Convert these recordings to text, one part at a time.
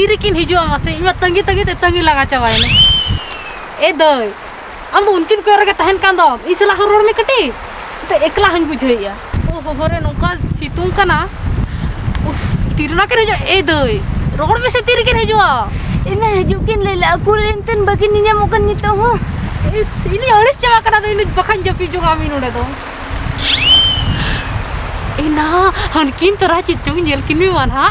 तीरेकिन हिजुआ मासे इमा तंगी तंगी लगा चावायने ए दई आम उनकिन को रगे तहन कान दो इसला रोड में कटी तो एकला हन बुझैया ओ होरे नोका सितुंग कना उफ तीरना करे जो ए दई रोड में से तीरेकिन हिजुआ इना हिजुकिन लेला कुरेंतन बाकी निया मोकन नितो हो इस इनी अड़िस चावा कना दो इन बखन जपी जो गामी नोडे दो इना हनकिन तरह चिचुंग जेल किनी वन हा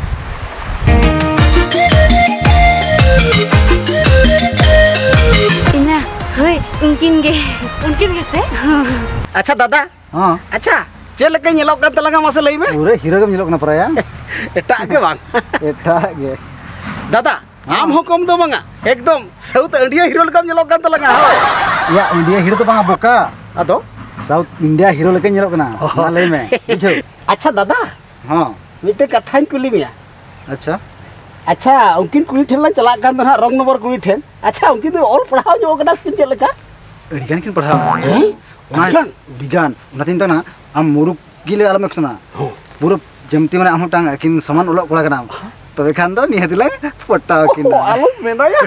इना होय उनकिन गे से अच्छा दादा हां अच्छा चल के नेलो कन तलंगा मासे लई में पूरे हीरो के नेलो कना प्राया एटा के बांग एटा के दादा आम हो कम दो बांगा एकदम साउथ इंडिया हीरो लकम नेलो कन तलंगा या इंडिया हीरो तो बांगा बोका अदो साउथ इंडिया हीरो लेके नेलो कना ना लई में बुझो अच्छा दादा हां मिटे कथान कुली मिया अच्छा अच्छा उनकिन कुली ठेला चला कान दना रंग नंबर कुली ठेन अच्छा उनकिन तो और पढ़ाओ जो कना स्किन चल का अडिगान किन पढ़ाओ ओना अडिगान ओना तीन तना आम मुरुक गिले आलम एक्सना पूरा जमती माने आम टांग किन समान ओला कोड़ा कना तबे खान दो निहति ला पट्टा किन आलम मेनाया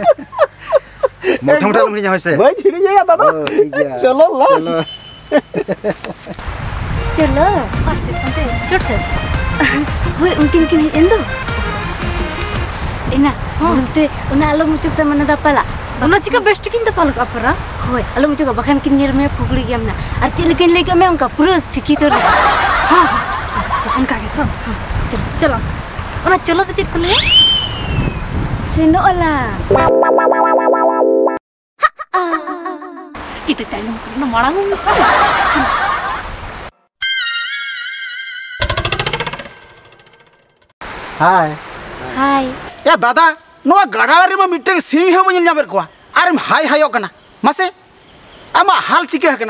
मोटा मोटा लमनी होइसे भाई छिड़ी जाया दादा चलो ला चलो आसे अंते चट से होय उनकिन किन एंदो इना बोलते उना आलो मुचुक त मना दापला उना चिका बेस्ट किन दपल का परा होय आलो मुचुक बखान किन नेर में फुगली गेमना और चिलकिन लेके मैं उनका पूरा सिखी तो हां जखन का के तो चलो उना चलो तो चित खुले सेनो ओला इते टाइम करना माड़ांग मिस हाय हाय या दादा नोआ गडारी में मिटे सिंह हो बन जाबर को अरे हाय हाय कना मासे आमा हाल चिके हकना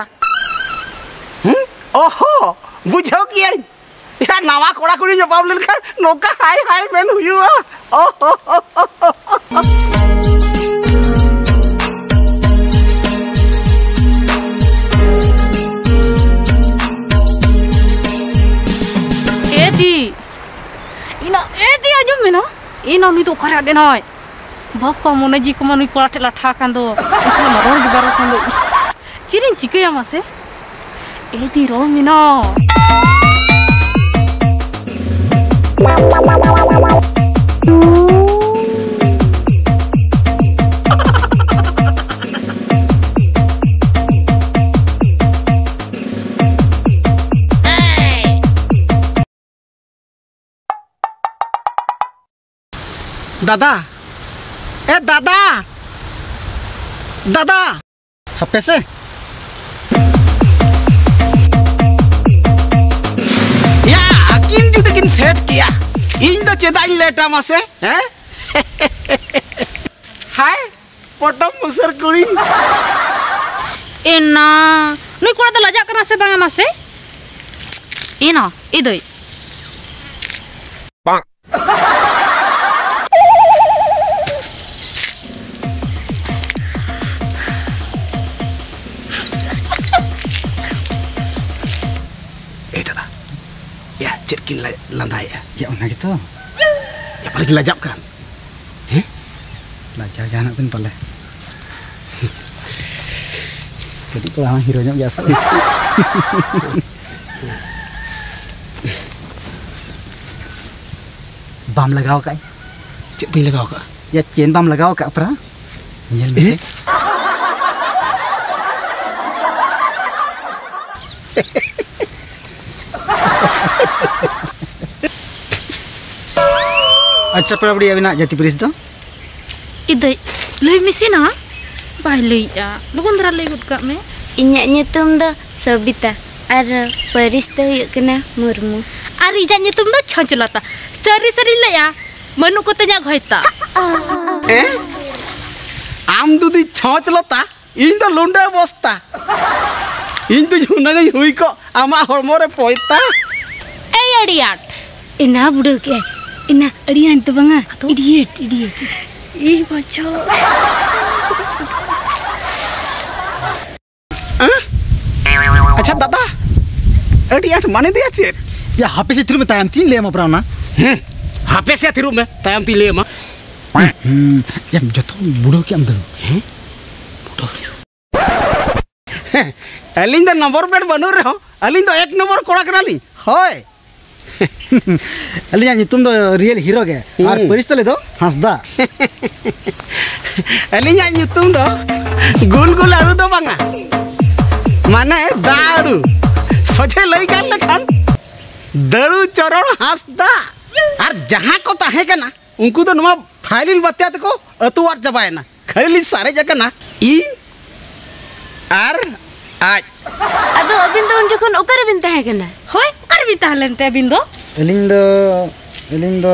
ओहो बुझाओ कि या नवा कोड़ा कुड़ी जवाब लेन कर नोका हाय हाय मेन हुआ ओहो एदी आजम में ना इना नुई तो खरा दे नय बापा मने जी को मनुई कोड़ा ठेला ठा कान दो इसला मरोड़ gi बारो कान दो इस चिरिन चिकया मासे एदी रो मिना दादा ए दादा दादा हपे से या किन जुते किन सेट किया इन दो चेदा इन लेटा मासे हैं हाय फोटो मुसर कुड़ी एना नुई कोड़ा तो लजा कना से बांगा मासे इना इदई चिरकिन लंदा या उना gitu ya paling lajap kan lajap jangan pun pale jadi kalau hero nya biasa bam लगाओ का cik pi लगाओ का ya chain bam लगाओ का pra nyel me अच्छा प्रबड़ी अबिना जाति परिस दो इदई लई मिसिना बाय लईया लगन दरा लई गुड का में इन्या nyutum do Sobita ar paris do yuk kena murmu ar ija nyutum do choncolata sari laya manu ko tanya ghoita आम दुदी छौच लता इन दो लुंडा बस्ता इन तो जुना नहीं हुई को आमा हरमो रे पोइता ए अड़ियाट ina budu ke ina adian tu banga idiot ih baca अच्छा दादा अडियाट माने दिया चेत या हापे से तिरु में तायम तीन ले म प्रावना हापे से थिरु में तायम तिले मा या जतो बुढ़ो के अंदर अलिंग द नंबर प्लेट बनु रहो अलिंग तो एक नंबर कोड़ा कनाली होय अलिया तुम तो रियल हीरो के और परिस्तले दो हंसदा अलिंग तुम तो गुल गुल आड़ू दो बांगा माने दाड़ू सजे लई गन लखान दड़ू चरण हंसदा और जहां को ताहे कना उनको तो नमा फाइलिल बत्या तको अतुवार चबायना खाली सारे जगह ना ई आर आज अदो अबिन तो उन जखन ओकर बिन ताहे कना होय ओकर भी ताहलेनते अबिन दो एलिंग दो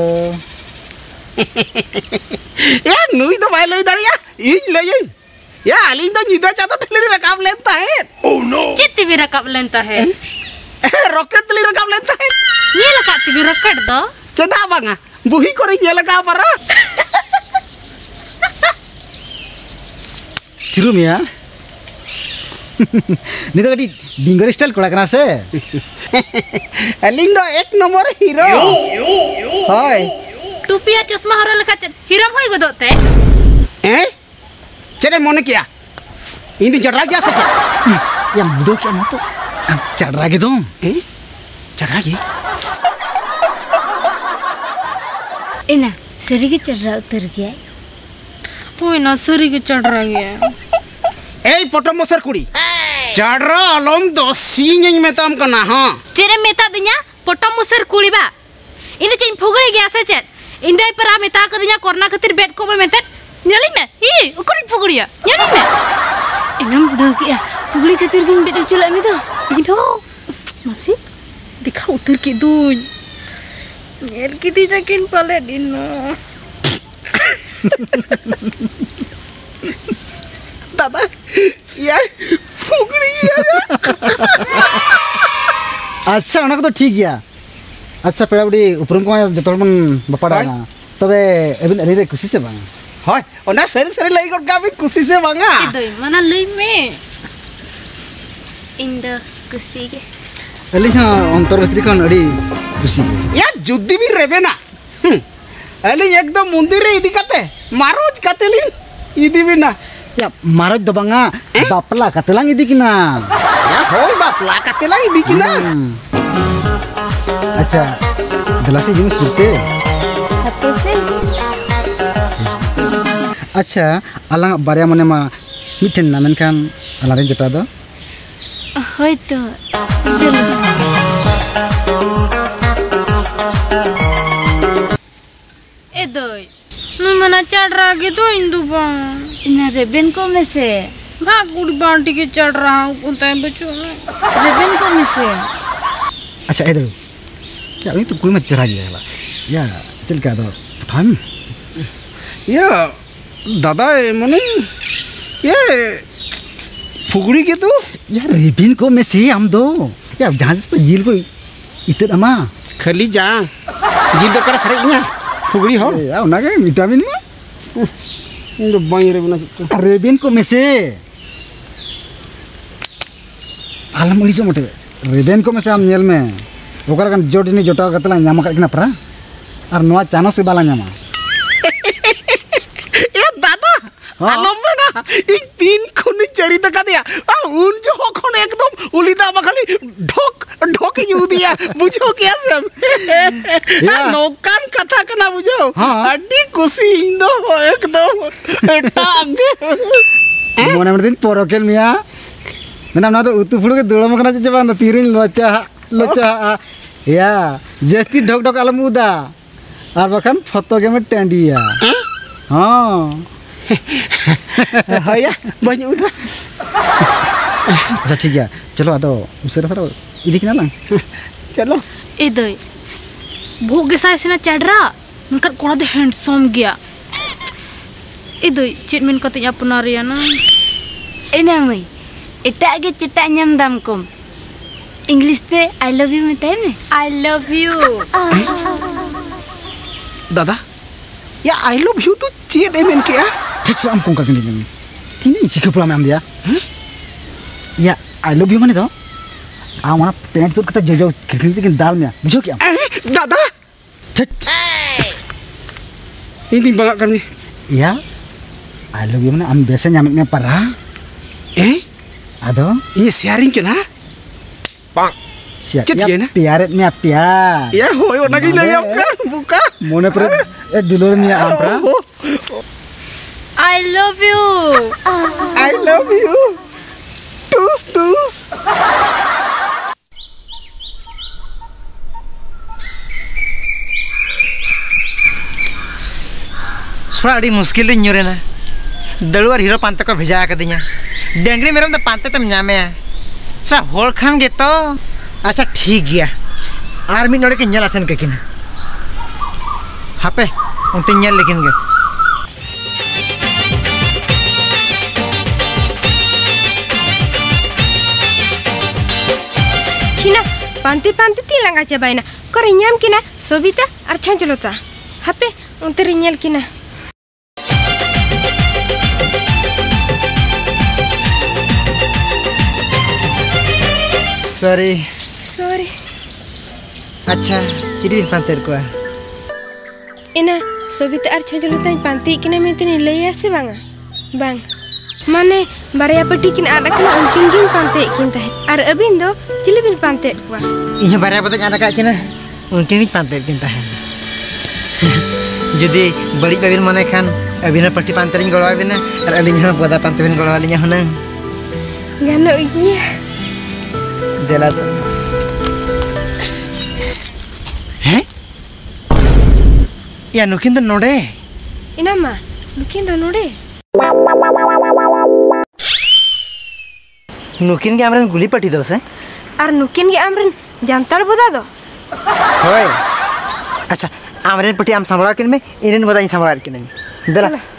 या नुई तो बाय लई दड़िया इन लई या अलिंग तो निदा चातो ठली रकाब लेता है ओह नो चित्ती भी रकब लेनता है रॉकेट तली रकाब लेता है ये लकाती भी रकट दो चदा बांगा बुही को ये लगा पर थिरु मिया नहीं तो कटी डिंगर स्टाइल कोड़ा कना से अलिंग तो एक नंबर हीरो होय टुपिया चश्मा हरो लका हिरम होई गदोते हैं चले मोने किया इन दिन चढ़ा गया सच या बुढ़ो क्या मत चढ़ रहा के तुम चढ़ा गई इना सरी के चढ़ा उतर गया होय ना सरी के चढ़ रहा है ए पटो मोसर कुड़ी चढ़ रो अलम दो सींग में तम कना हां चेरे मेता दिया पोटम मुसर कुड़ी बा इन चेन फुगड़े गया से चेत इंदे पर मेता क दिया कोरोना खातिर बेड को मेते नेलिन में ई ओकर फुगड़िया नेलिन में इनम बुढ़ो किया पुगड़ी खातिर गुम बेड चला में तो इनो मसी दिखा उतर के दून नेल की दी जकिन पले दिनो दादा यार फुगड़ी अच्छा उना को तो ठीक गया अच्छा पेड़ा बुड़ी उपरम को जतोल मन बपाड़ा ना तबे एबिन अरे खुशी से बांग होय ओना सरी सरी लई गड का भी खुशी से बांगा दई मना लई में इन द कुसी के अली हां अंतर भीतर कन अड़ी खुशी या जुद्दी भी रेबे ना अली एकदम मंदिर रे इदी कते मारोज कतेली इदी भी ना या मारज दो बांगा बापला कतलांग इदी किना या होय बापला कतेला इदी किना अच्छा दलासी जिनिस रुते हते से अच्छा अलांग बारिया मने मा मिठन ना मेनखान अलारे जटा दो होय तो चलो ए दई नु मना चढ़ रहा के तो इंदु बा इना रेबन को में से भाग गुड़ी बांटी के चढ़ रहा हूं कुंता बच्चों में रेबन को में से अच्छा ए दो क्या ini tuh kulit cerah gila ya चल का दो पठान या दादा मने ये फुगड़ी के तो यार रिबिन को में से हम दो या जहां पर जील को इतर अमा खाली जा जिल दो कर सरे इया फुगड़ी हो या उना के विटामिन में इन दो बाई रे बना रिबिन को में से आलम उली जो मोटे रिबिन को में से हम नेल में ओकर kan जोडनी जोटाव कतला ᱧᱟᱢ ᱠᱟᱜ ᱠᱤᱱᱟ ᱯᱨᱟ ᱟᱨ ᱱᱚᱣᱟ ᱪᱟᱱᱚ ᱥᱮ ᱵᱟᱞᱟ ᱧᱟᱢᱟ ए दादा आलम में ना इन तीन खुनी चरी तक दिया आ उन जो खन एकदम उलीदा बखली ढोक ढोक यू दिया बुझो क्या सब नौकान कथा कना बुझो अड्डी खुशी इंदो एकदम टांग मोने दिन पोरोकेल मिया मेना ना तो उतु फुड़ू के दोड़म कना जे बान तीरिन लोचा या जस्ती ढोक ढोक आलम उदा और बखान फोटो के में टेंडिया हां हया बनी उदा अच्छा ठीक है चलो आदो उसे रफा इदी किना लंग चलो ए दई भोग के साइस ना चढ़ रहा उनका कोड़ा दे हैंडसम गया ए दई चेट मेन कते अपना रिया ना इना मई एटा के चिटा ñam dam kom इंग्लिश पे आई लव यू में आई लव यू दादा या आई लव यू तो चेट एमन क्या ठीक हम को का गनी तीनी चिके पुरा में हम दिया या आई लव यू माने तो आ वहां पेंट तो कता जो जो किरकिन दाल में बुझो क्या दादा ठीक ini bangga kami. Iya. I love you mana am biasa nyamiknya parah. Ado? Ini sharing kena? Bang. Siap. Cet Ya na? piaret mi apia. Ya, hoy ona gila ya kan buka. Mona per dulur mi ampra. I love you. I love you. Tus tus. Soalnya muskil rin nyurin na. Daluar hero pantai ko भेजा kadinya. Dengri meram तो pantai tem nyame. Sa hol khan gitu. अच्छा ठीक गया. Army नोड़े के nyal asen kekin. Hape, unte nyal lekin ge. Cina, panti tilang aja baina. Kau rinyam kina, sobita, archan celota. Hape, unte rinyal kina. Sorry. अच्छा चिड़ी bin pantai ko. Ina, sobita archan celota panti kina mentini leya se banga. Bang. Mane baraya peti kina ada kena unkin gin pantai kinta. Ar abin do cili bin pantai kuah. Iya baraya peti anak kak kina. Unkin bin pantai kinta hai. Jadi balik babin mana kan? Abina peti pantai ring golwa abina. Ar alinya boda pantai bin golwa alinya hona. Gano iya. Dela tu. Ya nukin tu node. Ina ma, nukin do nore. Nukin ke amren guli pati dos hai? Ar nukin ge amren jantar boda do. Hoy. अच्छा आमरेन पटी आम सांभळा किन में इनेन बोदा इन सांभळा किन. दला